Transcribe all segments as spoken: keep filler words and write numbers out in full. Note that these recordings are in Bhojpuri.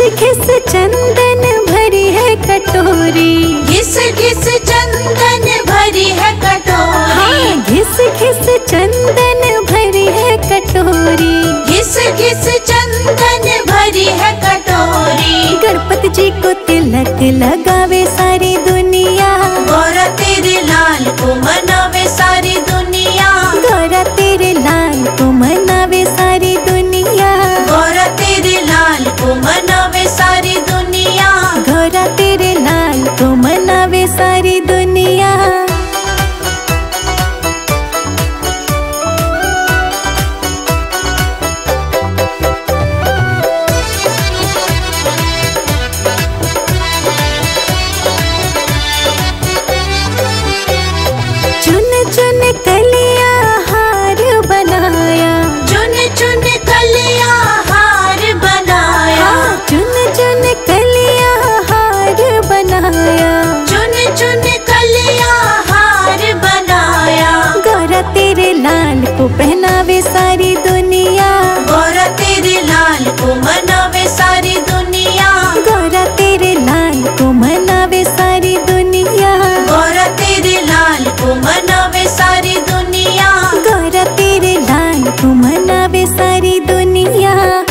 घिस चंदन भरी है कटोरी, घिस घिस चंदन भरी है कटोरी। हाँ घिस घिस चंदन भरी है कटोरी, घिस घिस चंदन भरी है कटोरी। गणपति जी को तिलक लगावे सारी दुनिया, गौरा तेरे लाल को मनावे सारी दुनिया। गौरा तेरे लाल को मनावे सारी दुनिया, गौरा तेरे लाल को मनावे सारी दुनिया। गौरा तेरे लाल को मनावे सारी दुनिया। चुन चुन कलियां हार बनाया, चुन चुन कलियां हार बनाया। हाँ, चुन चुन कलियां हार बनाया, चुन चुन कलियां हार बनाया। गौरा तेरे लाल को पहनावे सारी दुनिया, गौरा तेरे लाल को मनावे सारी दुनिया। गौरा तेरे लाल को मनावे सारी दुनिया, गौरा तेरे लाल को मनावे सारी दुनिया। गौरा तेरे लाल को मनावे सारी दुनिया।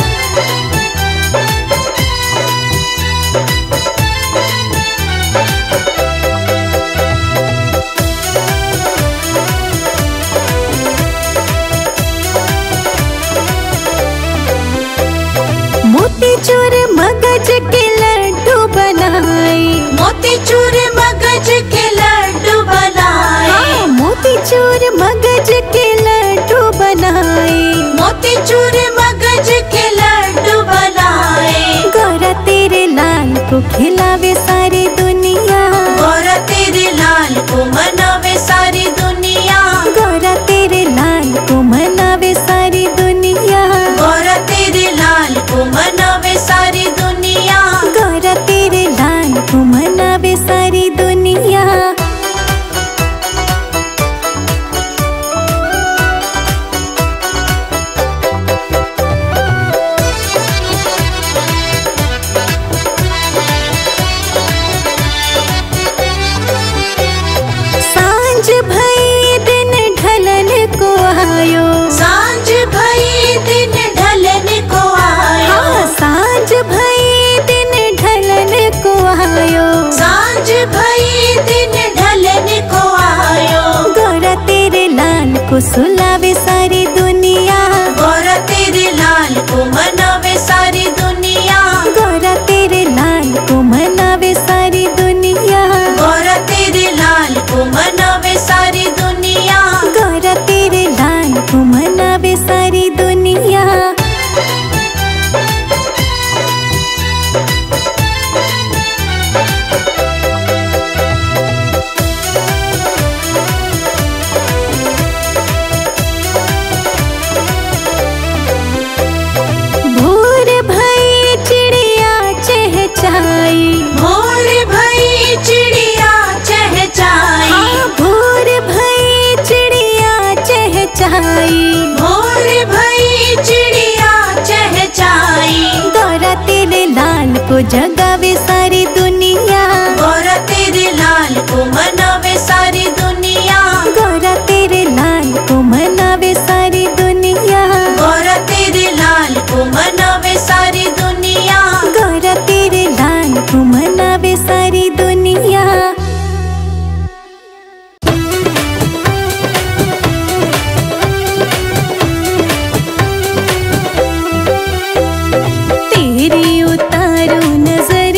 मोतीचूर मगज के लड्डू बनाए, मोतीचूर मगज के लड्डू बनाए। हाँ, मोतीचूर मगज के लड्डू बनाए, मोतीचूर मगज के लड्डू बनाए। गौरा तेरे लाल को खिलावे सारी दुनिया, गौरा तेरे लाल को मनावे सारी दुनिया। गौरा तेरे लाल को मनावे सारी दुनिया, गौरा तेरे लाल को मनावे सारी दुनिया। गौरा तेरे लाल को मनावे सारी दुनिया। सांझ भई दिन ढलन को आयो, सांझ भई दिन ढलन को आयो। हाँ, सांझ भई दिन ढलन को आयो, सांझ भई दिन ढलन को आयो। गौरा तेरे लाल को सुलावे सारी दुनिया, गौरा तेरे लाल को मनावे सारी दुनिया। गौरा तेरे लाल को मनावे सारी दुनिया, गौरा तेरे लाल को मनावे सारी दुनिया। गौरा तेरे लाल को मनावे सारी दुनिया। भोर भई चिड़िया चहचाई, भोर भई चिड़िया चहचाई। हाँ, भोर भई चिड़िया चहचाई, भोर भई चिड़िया चहचाई। गौरा तेरे लाल को जगावे सारी दुनिया, गौरा तेरे लाल को मनावे सारी दुनिया। गौरा तेरे लाल को मनावे सारी दुनिया, गौरा तेरे लाल को मनावे सारी दुनिया। गौरा तेरे लाल को मनावे सारी दुनिया। तेरी उतारो नजर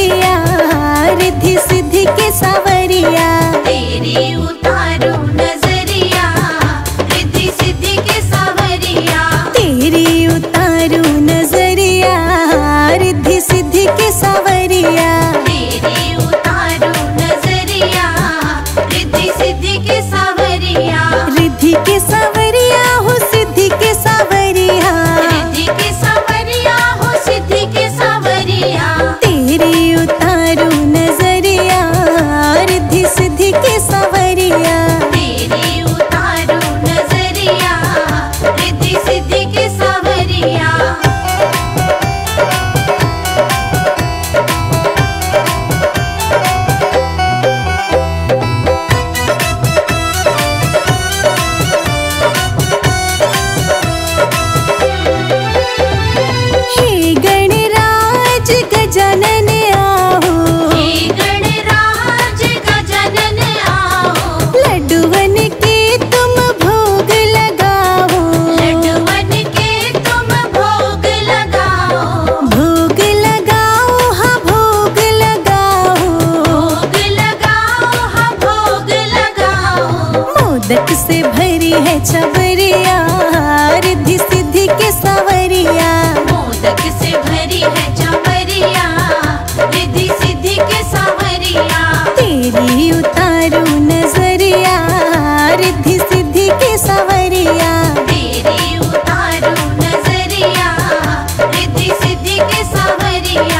मोदक से भरी है चवरिया, रिद्धि सिद्धि के सावरिया। तेरी उतारू नजरिया, रिद्धि सिद्धि के सावरिया। तेरी उतारू नजरिया, रिद्धि सिद्धि के सावरिया।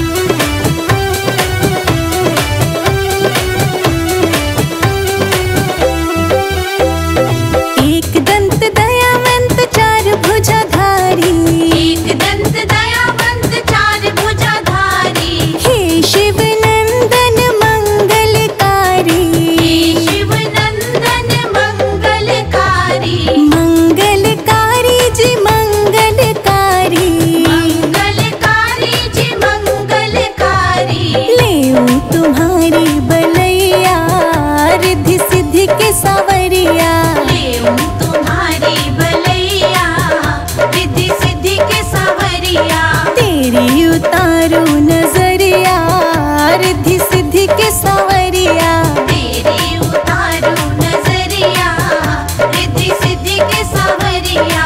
एक दंत दयावंत चार भुजाधारी, एक दंत दयावंत चार भुजाधारी। हे शिव नंदन मंगलकारी, हे शिव नंदन मंगलकारी। मंगलकारी जी मंगलकारी। मंगलकारी जी मंगलकारी। लेऊं तुम्हारी बलैया, रिद्धि सिद्धि के सावरिया। लेऊं तुम्हारी बलैया, रिद्धि सिद्धि के सावरिया। तेरी उतारू नजरिया, रिद्धि सिद्धि के सावरिया। तेरी उतारू नजरिया, रिद्धि सिद्धि के सावरिया।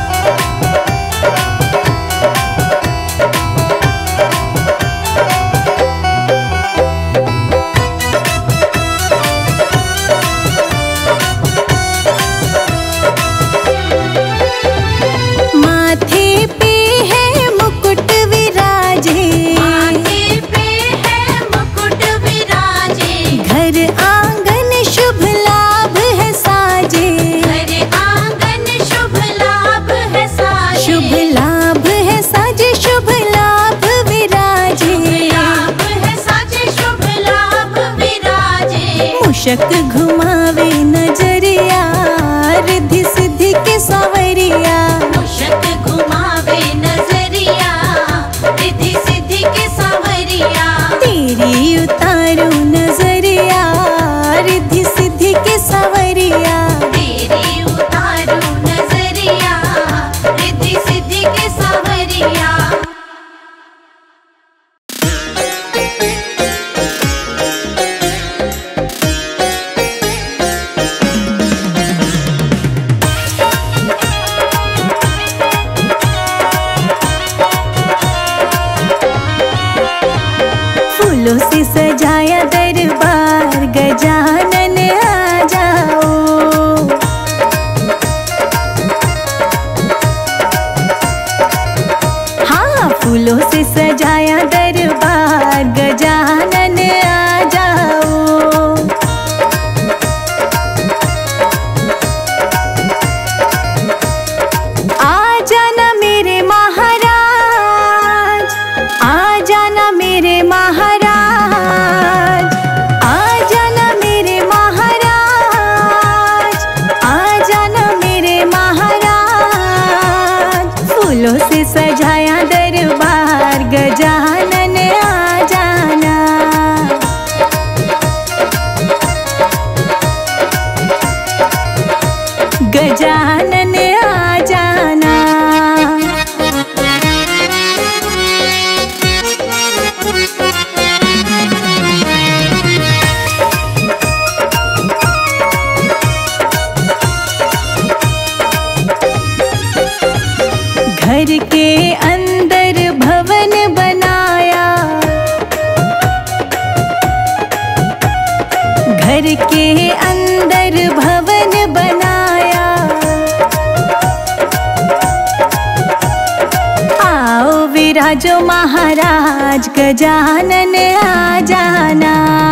माथे पे है मुकुट विराजे, माथे पे है मुकुट विराजे। घर आंगन शुभ लाभ है साजे। घर आंगन शुभ लाभ है साजे। शुभ लाभ है साजे, शुभ लाभ विराजे। लाभ है साजे, शुभ लाभ विराजे। मूषक घुमावे नजरिया, रिद्धि सिद्धि के सावरिया। मूषक घुमावे नजरिया, रिद्धि सिद्धि के सावरिया। तेरी उतारू नजरिया, रिद्धि सिद्धि के सावरिया। तेरी उतारू नजरिया, रिद्धि सिद्धि के सावरिया। फूलों से सजाया दरबार, गजानन आ जाओ। हाँ, फूलों से सजाया दरबार, गजानन आ जाओ। आ जाना मेरे महाराज, आ जाना मेरे महाराज, आ जाना मेरे महाराज, आ जाना मेरे महाराज। फूलों से सजाया दरबार, गजानन आ जाना। गजानन आ जाना। घर के अंदर भवन बनाया, घर के अंदर भवन बनाया। आओ विराजो महाराज, गजानन आ जाना।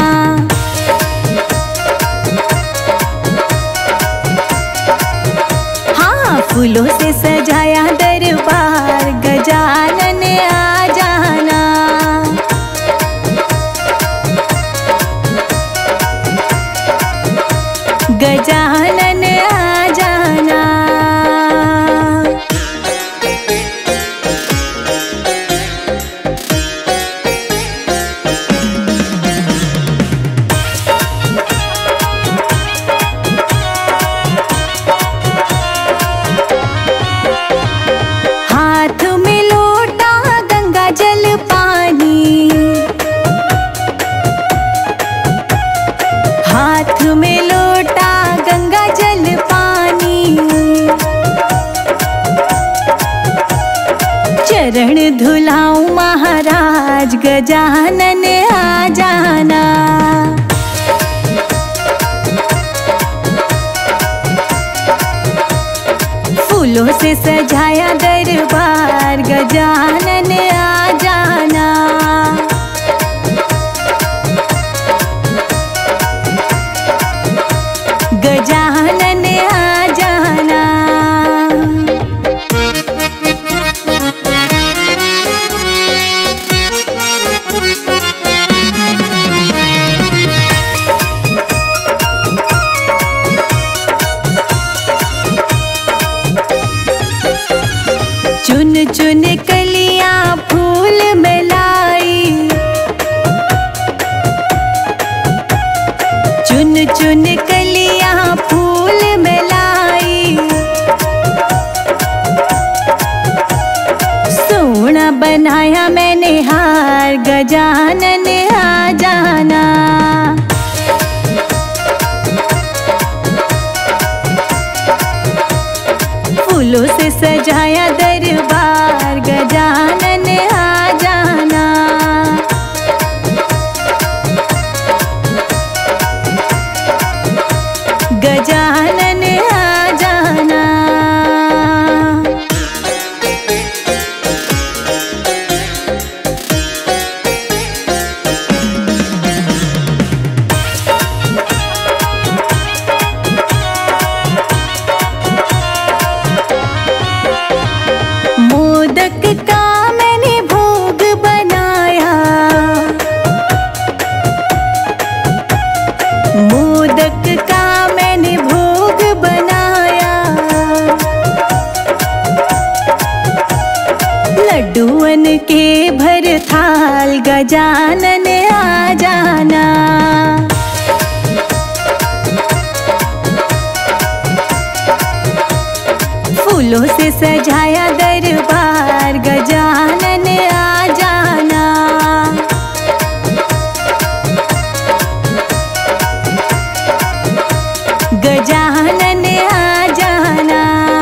हाँ, फूलों से सजाया दरबार, गजानन आ जाना। गजानन आ जाना। चरण धुलाऊं महाराज गजानन आ जाना। फूलों से सजाया दरबार गजानन आ जाना। गजानन आ जाना। चुन चुन कलियां फूल में लाई, चुन चुन कलियां फूल में लाई। सोना बनाया मैंने हार गजानन आ जाना। फूलों से सजाया दरबार गजानन आ जाना। गजानन आ जाना। मोदक का मैंने भोग बनाया, मोदक का मैंने भोग बनाया। लड्डूअन के भर थाल गजानन आ जाना। फूलों से सजाया दरबार गजानन आ जाना। गजानन आ जाना।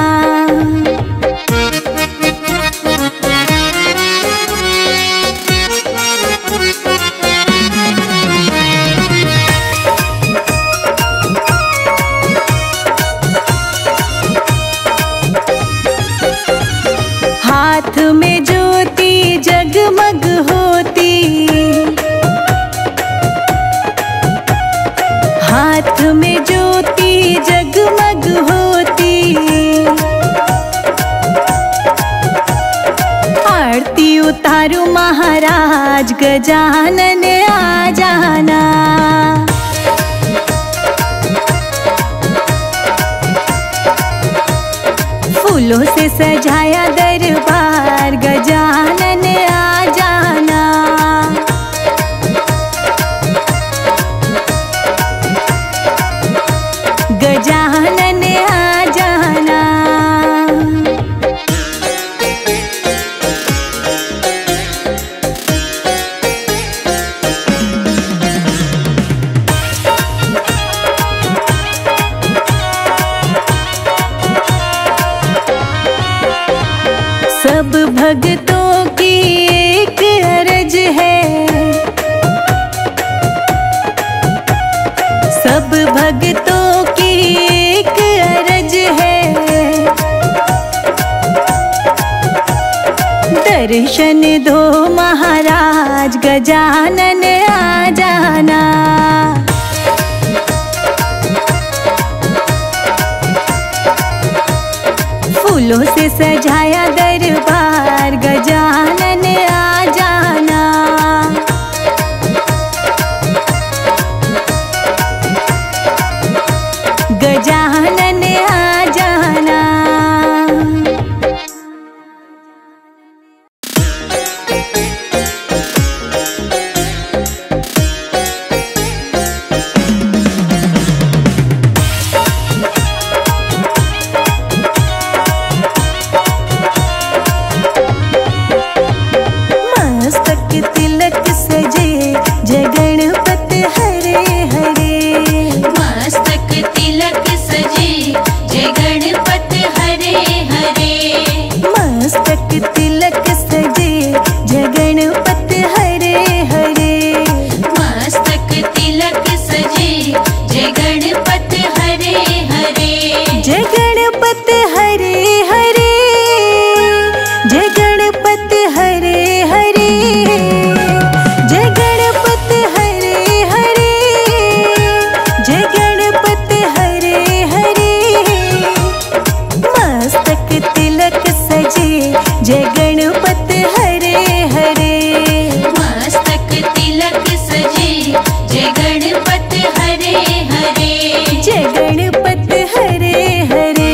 हाथ में ज्योति जगमग होती, हाथ में ज्योति जगमग होती। आरती उतारू महाराज गजानन आ जाना। फूलों से सजाया दरबार गजानन आ जाना। गजानन आ जाना। सब भक्तों की एक अर्ज है, सब भक्तों की एक अर्ज है। दर्शन दो महाराज गजानन आ जाना। फूलों से सजाया दरबार गजानन आ जाना। गजानन आ जाना। गणपत हरे हरे। मस्तक तिलक सजे जय गणपत हरे हरे। जय गणपत हरे हरे।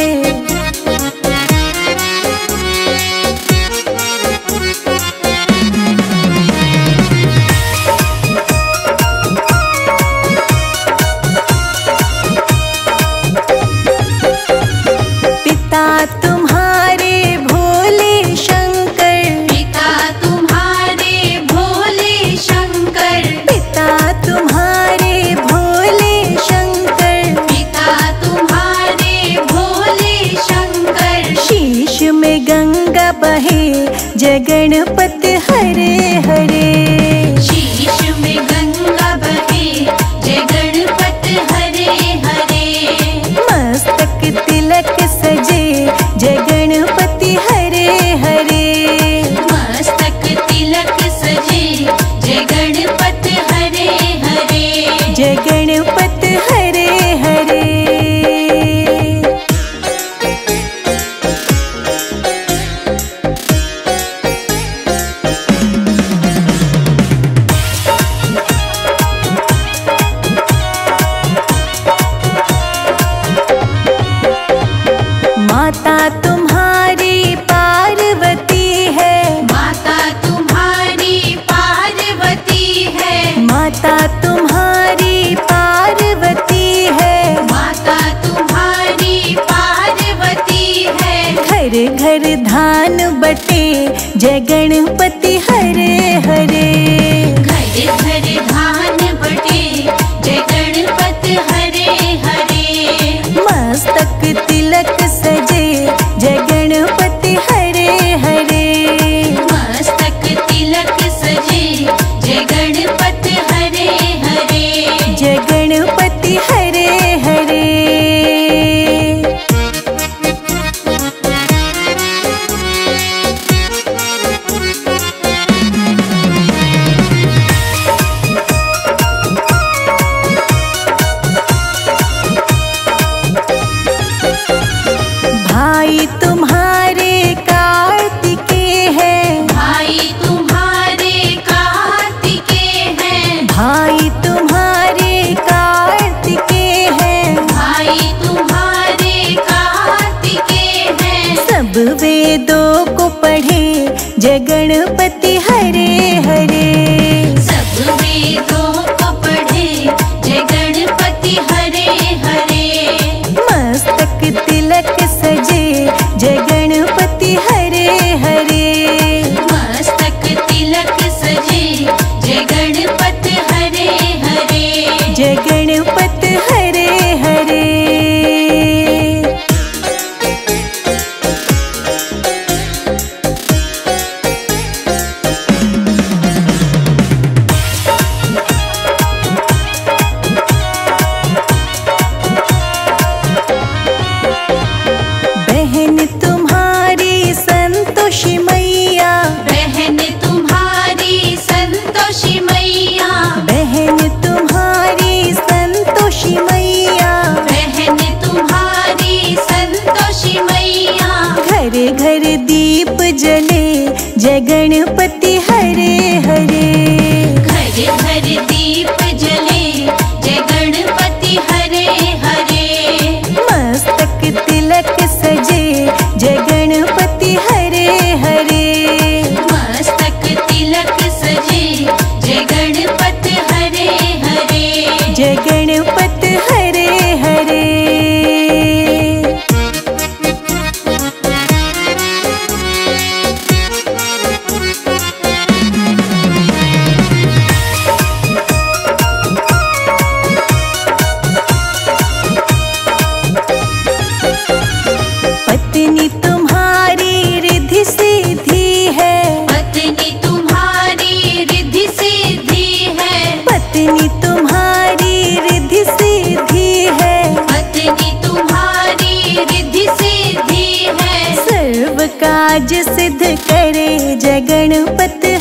पिता तुम्हारे भोले शंकर। पिता तुम्हारे भोले शंकर। पिता तुम्हारे भोले शंकर। पिता तुम्हारे भोले शंकर। शीश में गंगा बहे जय गणपत हरे हरे। शीश में गंगा बहे जय गणपत हरे हरे। मस्तक तिलक सजे जय गणपति हरे हरे। मस्तक तिलक सजे जय गणपत हरे हरे। जय गणपत हरे हरे। माता तुम्हारी पार्वती है। माता तुम्हारी पार्वती है। माता तुम्हारी पार्वती है। माता तुम्हारी पार्वती है। घर घर धान बटे जय गणपति हरे हरे। घर घर धान बटे जय गणपत हरे हरे। मस्तक तिलक सजे जय गणपति हरे हरे। मस्तक तिलक सजे जय गणपत हरे हरे। जय गणपति हरे हरे। भाई तुम्हारे कार्तिकेय है। भाई तुम्हारे कार्तिकेय हैं। भाई तुम्हारे कार्तिकेय है। भाई तुम्हारे कार्तिकेय हैं। सब वेदों को पढ़े जय गणपति हरे हरे। सब वेदों को पढ़े जय गणपति हरे हरे। मस्तक तिलक सजे जय गणपति हरे हरे। मस्तक तिलक सजे जय गणपत हरे हरे। जय गणपत हरे हरे। बहन तुम्हारी संतोषी मैया। बहन तुम्हारी संतोषी मैया। बहन तुम्हारी संतोषी मैया। बहन तुम्हारी संतोषी मैया। घर घर दीप जले जय गणपति हरे हरे। घर घर दीप जले जय गणपति हरे हरे। मस्तक तिलक सजे जय गणपति हरे हरे। मस्तक तिलक सजे जय गणपत हरे हरे। जय गणपत हरे हरे। पत्नी तुम्हारी रिद्धि सिद्धि है। पत्नी तुम्हारी रिद्धि सिद्धि है। पत्नी तुम्हारी रिद्धि सिद्धि है। पत्नी तुम्हारी रिद्धि सिद्धि है। सर्व काज सिद्ध करे जय गणपत